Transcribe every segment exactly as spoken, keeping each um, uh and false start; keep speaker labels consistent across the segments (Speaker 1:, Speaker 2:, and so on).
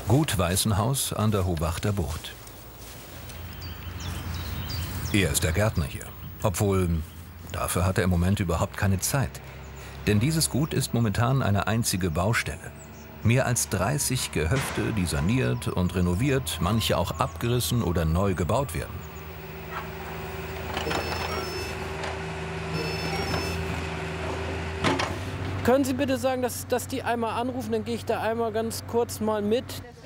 Speaker 1: Gut Weißenhaus an der Hohwachter Bucht. Er ist der Gärtner hier, obwohl dafür hat er im Moment überhaupt keine Zeit. Denn dieses Gut ist momentan eine einzige Baustelle. Mehr als dreißig Gehöfte, die saniert und renoviert, manche auch abgerissen oder neu gebaut werden.
Speaker 2: Können Sie bitte sagen, dass, dass die einmal anrufen, dann gehe ich da einmal ganz kurz mal mit.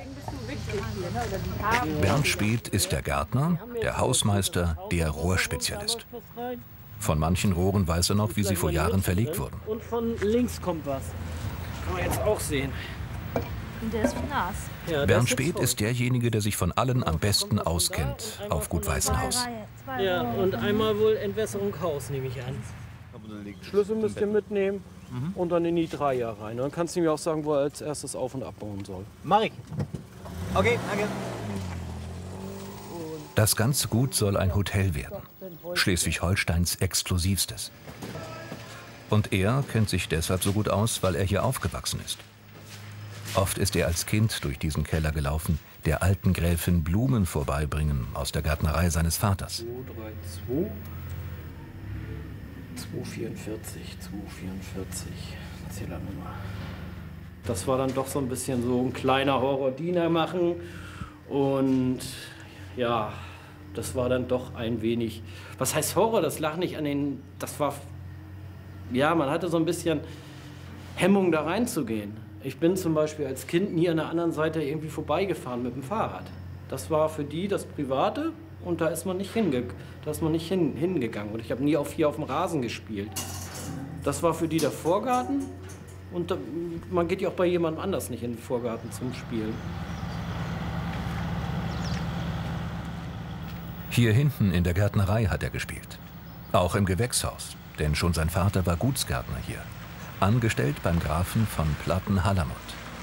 Speaker 1: Bernd Speth ist der Gärtner, der Hausmeister, der Rohrspezialist. Von manchen Rohren weiß er noch, wie sie vor Jahren verlegt wurden.
Speaker 2: Und von links kommt was. Kann man jetzt auch sehen.
Speaker 3: Und der ist nass.
Speaker 2: Ja,
Speaker 1: Bernd Speth ist derjenige, der sich von allen am besten auskennt auf Gut Weißenhaus.
Speaker 2: Ja, und einmal wohl Entwässerung Haus, nehme ich an. Schlüssel müsst ihr mitnehmen und dann in die Dreier rein. Dann kannst du mir auch sagen, wo er als erstes auf- und abbauen soll.
Speaker 4: Mach ich. Okay, danke.
Speaker 1: Das ganze Gut soll ein Hotel werden. Schleswig-Holsteins exklusivstes. Und er kennt sich deshalb so gut aus, weil er hier aufgewachsen ist. Oft ist er als Kind durch diesen Keller gelaufen, der alten Gräfin Blumen vorbeibringen aus der Gärtnerei seines Vaters.
Speaker 2: zwei drei zwei, zwei vierundvierzig, zwei vierundvierzig, Zählernummer. Das war dann doch so ein bisschen so ein kleiner Horror-Diener machen und ja, das war dann doch ein wenig, was heißt Horror, das lag nicht an den, das war, ja, man hatte so ein bisschen Hemmung da reinzugehen. Ich bin zum Beispiel als Kind nie an der anderen Seite irgendwie vorbeigefahren mit dem Fahrrad. Das war für die das Private und da ist man nicht, hinge da ist man nicht hin hingegangen. Und ich habe nie auf hier auf dem Rasen gespielt. Das war für die der Vorgarten und da, man geht ja auch bei jemandem anders nicht in den Vorgarten zum Spielen.
Speaker 1: Hier hinten in der Gärtnerei hat er gespielt. Auch im Gewächshaus, denn schon sein Vater war Gutsgärtner hier. Angestellt beim Grafen von Platten-Hallermund.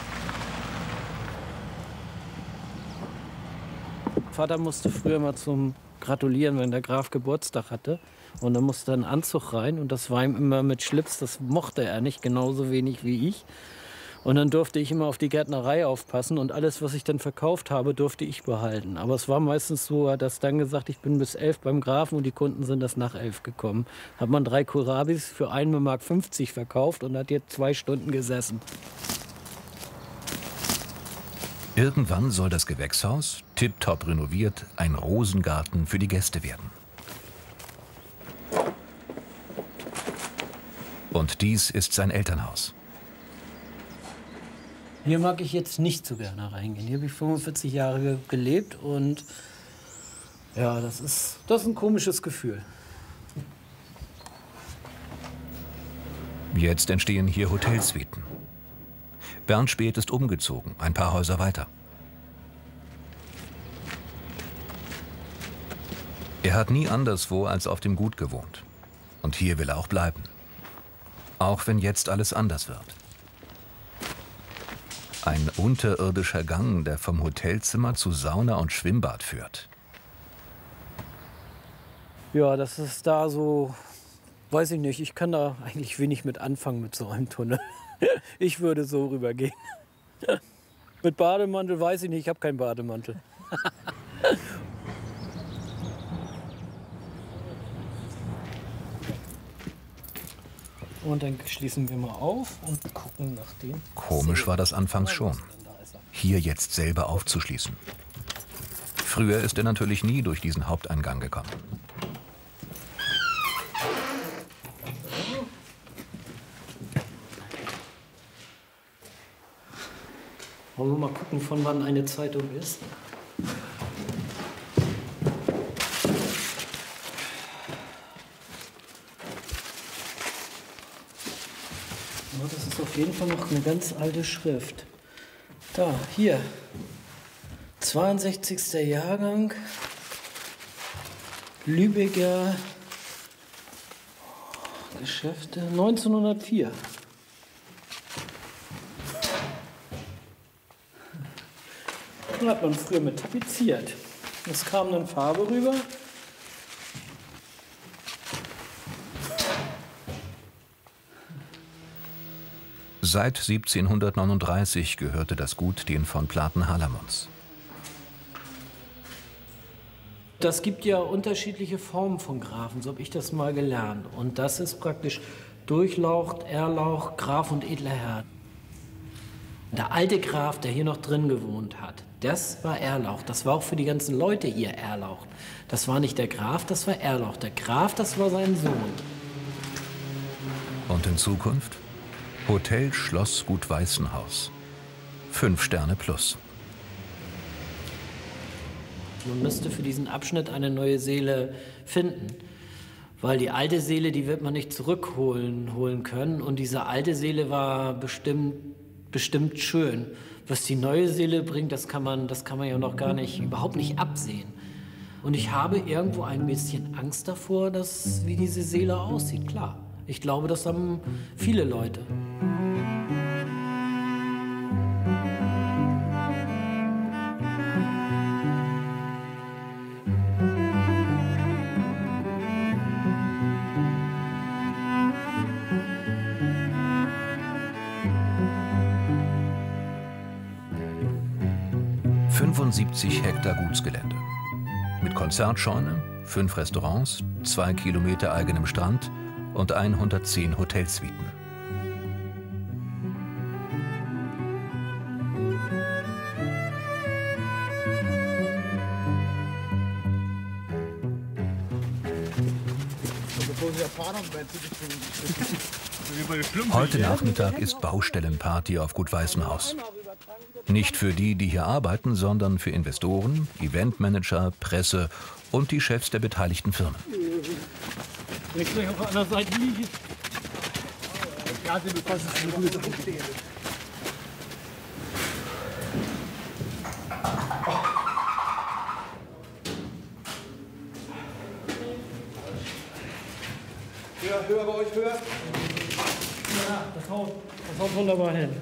Speaker 2: Vater musste früher mal zum Gratulieren, wenn der Graf Geburtstag hatte. Und dann musste ein Anzug rein und das war ihm immer mit Schlips, das mochte er nicht, genauso wenig wie ich. Und dann durfte ich immer auf die Gärtnerei aufpassen und alles, was ich dann verkauft habe, durfte ich behalten. Aber es war meistens so, er hat das dann gesagt, ich bin bis elf beim Grafen und die Kunden sind das nach elf gekommen. Hat man drei Kohlrabis für eine Mark fünfzig verkauft und hat jetzt zwei Stunden gesessen.
Speaker 1: Irgendwann soll das Gewächshaus, tipptopp renoviert, ein Rosengarten für die Gäste werden. Und dies ist sein Elternhaus.
Speaker 2: Hier mag ich jetzt nicht so gerne reingehen. Hier habe ich fünfundvierzig Jahre gelebt und ja, das ist, das ist ein komisches Gefühl.
Speaker 1: Jetzt entstehen hier Hotelsuiten. Bernd Speth ist umgezogen, ein paar Häuser weiter. Er hat nie anderswo als auf dem Gut gewohnt. Und hier will er auch bleiben. Auch wenn jetzt alles anders wird. Ein unterirdischer Gang, der vom Hotelzimmer zu Sauna und Schwimmbad führt.
Speaker 2: Ja, das ist da so, weiß ich nicht, ich kann da eigentlich wenig mit anfangen mit so einem Tunnel. Ich würde so rübergehen. Mit Bademantel weiß ich nicht, ich habe keinen Bademantel. Und dann schließen wir mal auf und gucken nach dem.
Speaker 1: Komisch war das anfangs schon, hier jetzt selber aufzuschließen. Früher ist er natürlich nie durch diesen Haupteingang gekommen.
Speaker 2: Wollen wir mal gucken, von wann eine Zeitung ist? Ja, das ist auf jeden Fall noch eine ganz alte Schrift. Da, hier. zweiundsechzigster Jahrgang. Lübecker Geschäfte neunzehnhundertvier. Da hat man früher mit tapeziert. Es kam dann Farbe rüber.
Speaker 1: Seit siebzehnhundertneununddreißig gehörte das Gut den von Platen-Halamons.
Speaker 2: Das gibt ja unterschiedliche Formen von Grafen, so habe ich das mal gelernt. Und das ist praktisch Durchlaucht, Erlaucht, Graf und edler Herr. Der alte Graf, der hier noch drin gewohnt hat, das war Erlaucht. Das war auch für die ganzen Leute hier Erlaucht. Das war nicht der Graf, das war Erlaucht. Der Graf, das war sein Sohn.
Speaker 1: Und in Zukunft? Hotel Schloss Gut Weißenhaus. Fünf Sterne plus.
Speaker 2: Man müsste für diesen Abschnitt eine neue Seele finden. Weil die alte Seele, die wird man nicht zurückholen holen können. Und diese alte Seele war bestimmt, bestimmt schön. Was die neue Seele bringt, das kann man, das kann man ja noch gar nicht, überhaupt nicht absehen. Und ich habe irgendwo ein bisschen Angst davor, dass, wie diese Seele aussieht, klar. Ich glaube, das haben viele Leute.
Speaker 1: fünfundsiebzig Hektar Gutsgelände. Mit Konzertscheune, fünf Restaurants, zwei Kilometer eigenem Strand und hundertzehn Hotelsuiten. Heute Nachmittag ist Baustellenparty auf Gut Weißenhaus. Nicht für die, die hier arbeiten, sondern für Investoren, Eventmanager, Presse und die Chefs der beteiligten Firmen.
Speaker 2: Ich gleich auf der anderen Seite liegen.
Speaker 4: Höher, höher bei euch, höher.
Speaker 2: Ja, das haut, das haut wunderbar hin.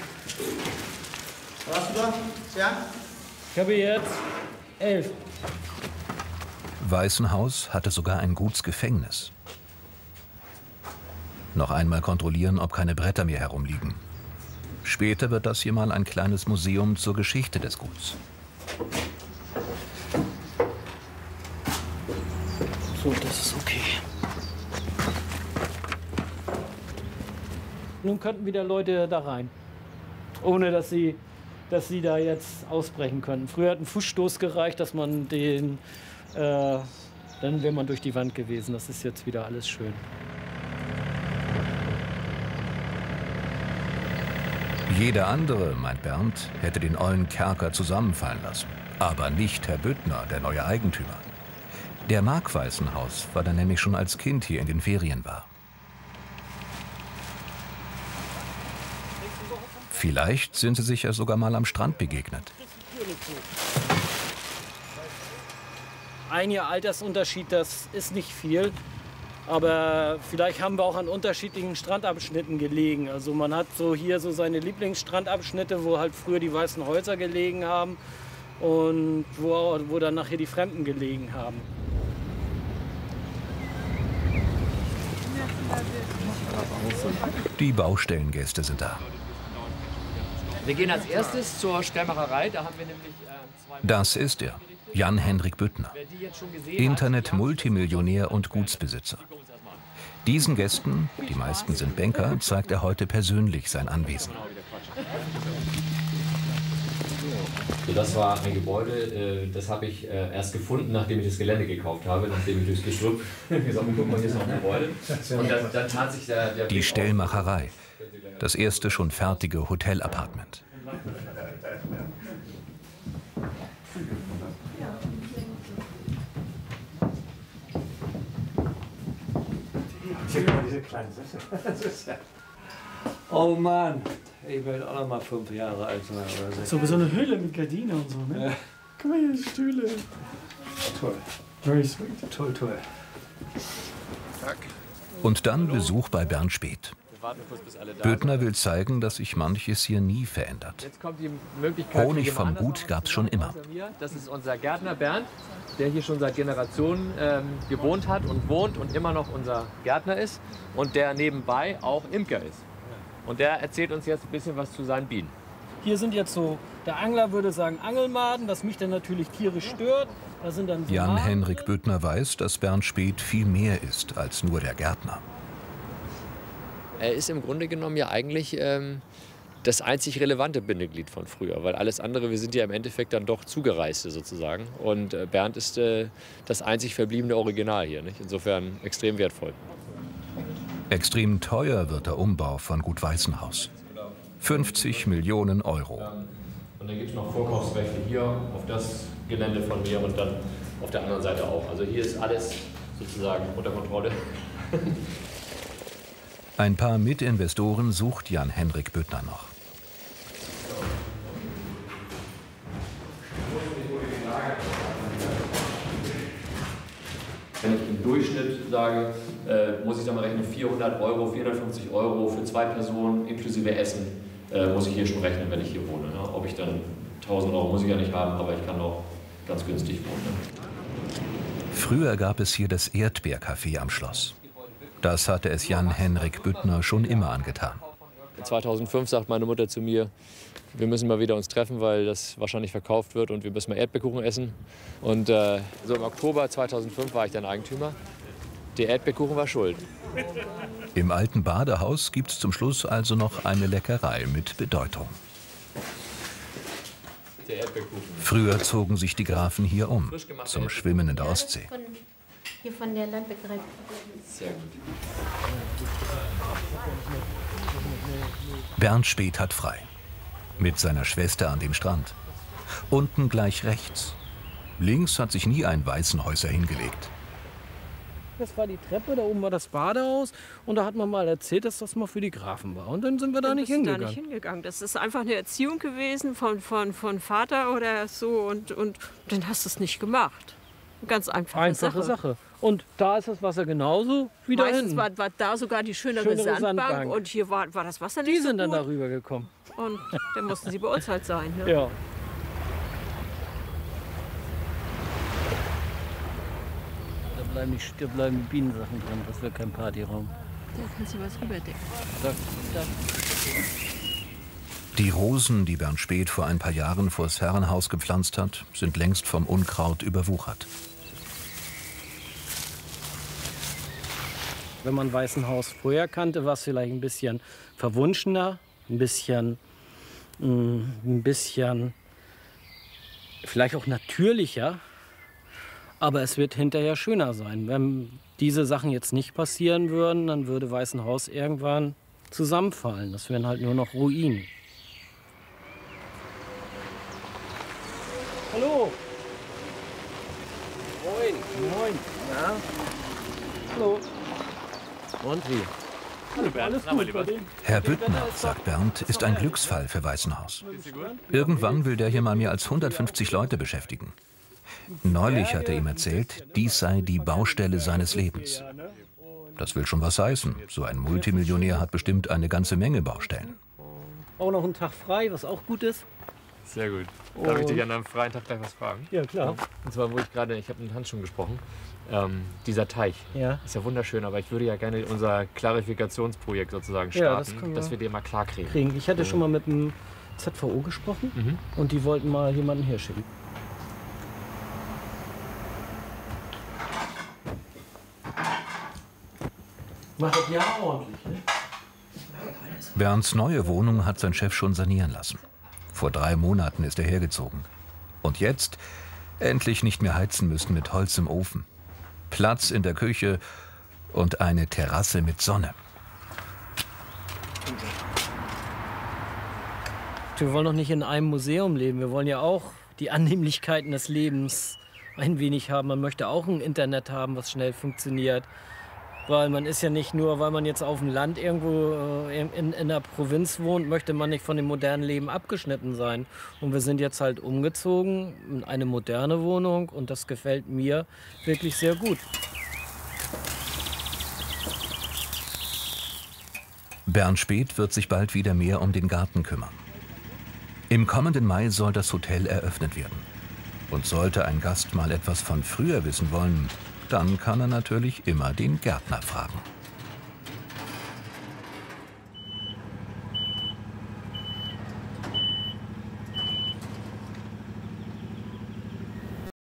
Speaker 4: Was hast du da? Ja?
Speaker 2: Ich habe jetzt elf.
Speaker 1: Weißenhaus hatte sogar ein Gutsgefängnis. Noch einmal kontrollieren, ob keine Bretter mehr herumliegen. Später wird das hier mal ein kleines Museum zur Geschichte des Guts.
Speaker 2: So, das ist okay. Nun könnten wieder Leute da rein, ohne dass sie, dass sie da jetzt ausbrechen können. Früher hat ein Fußstoß gereicht, dass man den, äh, dann wäre man durch die Wand gewesen. Das ist jetzt wieder alles schön.
Speaker 1: Jeder andere, meint Bernd, hätte den ollen Kerker zusammenfallen lassen. Aber nicht Herr Büttner, der neue Eigentümer. Der mag Weißenhaus, weil er nämlich schon als Kind hier in den Ferien war. Vielleicht sind sie sich ja sogar mal am Strand begegnet.
Speaker 2: Ein Jahr Altersunterschied, das ist nicht viel. Aber vielleicht haben wir auch an unterschiedlichen Strandabschnitten gelegen. Also man hat so hier so seine Lieblingsstrandabschnitte, wo halt früher die weißen Häuser gelegen haben und wo, wo dann nachher die Fremden gelegen haben.
Speaker 1: Die Baustellengäste sind da.
Speaker 5: Wir gehen als erstes zur Stellmacherei. Da haben wir nämlich äh, zwei.
Speaker 1: Das ist er, Jan-Hendrik Büttner. Internet-Multimillionär und Gutsbesitzer. Diesen Gästen, die meisten sind Banker, zeigt er heute persönlich sein Anwesen.
Speaker 5: So, das war ein Gebäude, das habe ich erst gefunden, nachdem ich das Gelände gekauft habe, nachdem ich durchs Gestrüpp gesagt habe, guck mal, hier ist noch ein Gebäude. Und dann, dann tat sich der, der
Speaker 1: Die Stellmacherei, das erste schon fertige Hotel-Appartement.
Speaker 6: Diese kleinen Sessel. Oh Mann, ich will auch noch mal fünf Jahre alt sein oder sechs.
Speaker 2: So, so eine Höhle mit Gardine und so, ne? Ja. Guck mal hier, Stühle.
Speaker 6: Toll.
Speaker 2: Very sweet.
Speaker 6: Toll, toll.
Speaker 1: Und dann Besuch bei Bernd Speth. Büttner will zeigen, dass sich manches hier nie verändert.
Speaker 5: Jetzt kommt die Möglichkeit,
Speaker 1: Honig vom Gut gab es schon immer.
Speaker 5: Das ist unser Gärtner Bernd, der hier schon seit Generationen ähm, gewohnt hat und wohnt und immer noch unser Gärtner ist und der nebenbei auch Imker ist. Und der erzählt uns jetzt ein bisschen was zu seinen Bienen.
Speaker 2: Hier sind jetzt so, der Angler würde sagen Angelmaden, das mich dann natürlich tierisch stört. Da sind dann so
Speaker 1: Jan-Henrik Büttner weiß, dass Bernd Späth viel mehr ist als nur der Gärtner.
Speaker 5: Er ist im Grunde genommen ja eigentlich ähm, das einzig relevante Bindeglied von früher. Weil alles andere, wir sind ja im Endeffekt dann doch Zugereiste sozusagen. Und äh, Bernd ist äh, das einzig verbliebene Original hier. Nicht? Insofern extrem wertvoll.
Speaker 1: Extrem teuer wird der Umbau von Gut Weißenhaus. fünfzig Millionen Euro.
Speaker 5: Und dann gibt es noch Vorkaufsrechte hier auf das Gelände von mir und dann auf der anderen Seite auch. Also hier ist alles sozusagen unter Kontrolle.
Speaker 1: Ein paar Mitinvestoren sucht Jan-Henrik Büttner noch.
Speaker 5: Wenn ich im Durchschnitt sage, äh, muss ich dann mal rechnen, vierhundert Euro, vierhundertfünfzig Euro für zwei Personen inklusive Essen, äh, muss ich hier schon rechnen, wenn ich hier wohne. Ne? Ob ich dann tausend Euro muss ich ja nicht haben, aber ich kann auch ganz günstig wohnen. Ne?
Speaker 1: Früher gab es hier das Erdbeercafé am Schloss. Das hatte es Jan-Henrik Büttner schon immer angetan.
Speaker 5: zweitausendfünf sagt meine Mutter zu mir, wir müssen mal wieder uns treffen, weil das wahrscheinlich verkauft wird und wir müssen mal Erdbeerkuchen essen. Und äh, so im Oktober zweitausendfünf war ich dann Eigentümer. Der Erdbeerkuchen war schuld.
Speaker 1: Im alten Badehaus gibt es zum Schluss also noch eine Leckerei mit Bedeutung.
Speaker 5: Der Erdbeerkuchen.
Speaker 1: Früher zogen sich die Grafen hier um, zum Schwimmen in der Ostsee.
Speaker 7: Von, hier von der Landbäckerei.
Speaker 5: Sehr gut.
Speaker 1: Bernd Späth hat frei. Mit seiner Schwester an dem Strand. Unten gleich rechts. Links hat sich nie ein Weißenhäuser hingelegt.
Speaker 2: Das war die Treppe, da oben war das Badehaus und da hat man mal erzählt, dass das mal für die Grafen war. Und dann sind wir da nicht hingegangen.
Speaker 8: Da nicht hingegangen. Das ist einfach eine Erziehung gewesen von, von, von Vater oder so und, und dann hast du es nicht gemacht. Ganz einfache,
Speaker 2: Einfache Sache. Sache. Und da ist das Wasser genauso wie da
Speaker 8: Meistens
Speaker 2: hinten.
Speaker 8: war, war da sogar die schönere,
Speaker 2: Schönere
Speaker 8: Sandbank,
Speaker 2: Sandbank.
Speaker 8: Und hier war, war das Wasser nicht
Speaker 2: Die
Speaker 8: so
Speaker 2: sind dann
Speaker 8: gut.
Speaker 2: darüber gekommen.
Speaker 8: Und dann mussten sie bei uns halt sein. Ne?
Speaker 2: Ja. Da bleiben, die, da bleiben die Bienensachen drin, das wird kein Partyraum.
Speaker 8: Da kannst du was rüberdecken.
Speaker 2: Da, da.
Speaker 1: Die Rosen, die Bernd Späth vor ein paar Jahren vors Herrenhaus gepflanzt hat, sind längst vom Unkraut überwuchert.
Speaker 2: Wenn man Weißenhaus vorher kannte, war es vielleicht ein bisschen verwunschener, ein bisschen, mh, ein bisschen, vielleicht auch natürlicher. Aber es wird hinterher schöner sein. Wenn diese Sachen jetzt nicht passieren würden, dann würde Weißenhaus irgendwann zusammenfallen. Das wären halt nur noch Ruinen. Hallo. Moin. Moin. Na? Hallo. Und wie? Hallo Bernd. Alles gut bei dem?
Speaker 1: Herr Büttner, sagt Bernd, ist ein Glücksfall für Weißenhaus. Irgendwann will der hier mal mehr als hundertfünfzig Leute beschäftigen. Neulich hat er ihm erzählt, dies sei die Baustelle seines Lebens. Das will schon was heißen. So ein Multimillionär hat bestimmt eine ganze Menge Baustellen.
Speaker 2: Auch noch einen Tag frei, was auch gut ist.
Speaker 5: Sehr gut. Darf ich dich an einem freien Tag gleich was fragen?
Speaker 2: Ja, klar.
Speaker 5: Und zwar, wo ich gerade, ich habe mit Hans schon gesprochen, ähm, dieser Teich
Speaker 2: Ja.
Speaker 5: ist ja wunderschön, aber ich würde ja gerne unser Klarifikationsprojekt sozusagen
Speaker 2: Ja, das
Speaker 5: starten,
Speaker 2: können wir
Speaker 5: dass wir den mal klar kriegen.
Speaker 2: Kriegen. Ich hatte schon mal mit dem Z V O gesprochen
Speaker 5: Mhm.
Speaker 2: und die wollten mal jemanden hirschicken. Macht das ja ordentlich, ne?
Speaker 1: Bernds neue Wohnung hat sein Chef schon sanieren lassen. Vor drei Monaten ist er hergezogen. Und jetzt endlich nicht mehr heizen müssen mit Holz im Ofen. Platz in der Küche und eine Terrasse mit Sonne.
Speaker 2: Wir wollen doch nicht in einem Museum leben. Wir wollen ja auch die Annehmlichkeiten des Lebens ein wenig haben. Man möchte auch ein Internet haben, was schnell funktioniert. Weil man ist ja nicht nur, weil man jetzt auf dem Land irgendwo äh, in, in der Provinz wohnt, möchte man nicht von dem modernen Leben abgeschnitten sein. Und wir sind jetzt halt umgezogen in eine moderne Wohnung und das gefällt mir wirklich sehr gut.
Speaker 1: Bernd Späth wird sich bald wieder mehr um den Garten kümmern. Im kommenden Mai soll das Hotel eröffnet werden. Und sollte ein Gast mal etwas von früher wissen wollen, dann kann er natürlich immer den Gärtner fragen.